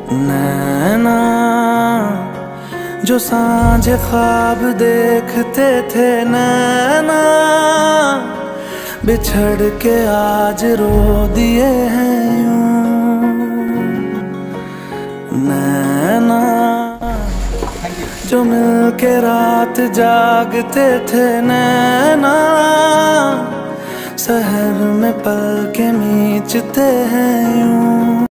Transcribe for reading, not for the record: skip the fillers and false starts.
नैना जो सांझ ख्वाब देखते थे, नैना बिछड़ के आज रो दिए हैं यूं। नैना जो मिल के रात जागते थे, नैना सहर में पल के मीचते हैं यूं।